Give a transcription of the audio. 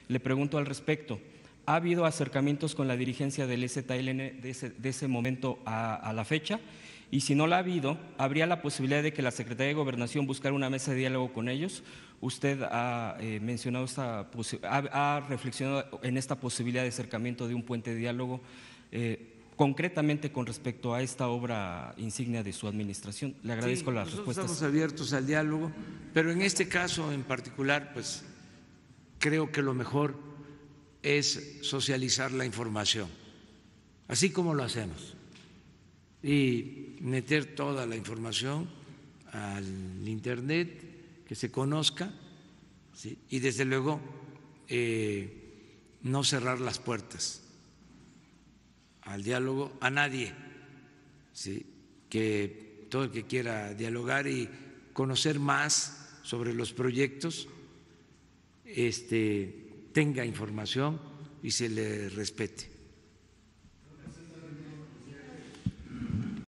Le pregunto al respecto, ¿ha habido acercamientos con la dirigencia del EZLN de ese momento a la fecha? Y si no la ha habido, ¿habría la posibilidad de que la Secretaría de Gobernación buscara una mesa de diálogo con ellos? Usted ha mencionado ha reflexionado en esta posibilidad de acercamiento de un puente de diálogo, concretamente con respecto a esta obra insignia de su administración. Le agradezco las respuestas. Estamos abiertos al diálogo, pero en este caso en particular, pues creo que lo mejor es socializar la información, así como lo hacemos, y meter toda la información al internet, que se conozca, ¿sí? Y desde luego no cerrar las puertas al diálogo a nadie, ¿sí? Que todo el que quiera dialogar y conocer más sobre los proyectos tenga información y se le respete.